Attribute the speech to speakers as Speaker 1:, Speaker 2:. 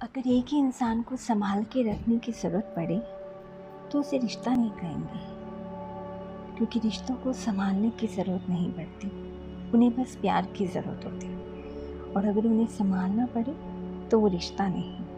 Speaker 1: अगर एक ही इंसान को संभाल के रखने की ज़रूरत पड़े तो उसे रिश्ता नहीं कहेंगे, क्योंकि रिश्तों को संभालने की ज़रूरत नहीं पड़ती। उन्हें बस प्यार की ज़रूरत होती है, और अगर उन्हें संभालना पड़े तो वो रिश्ता नहीं।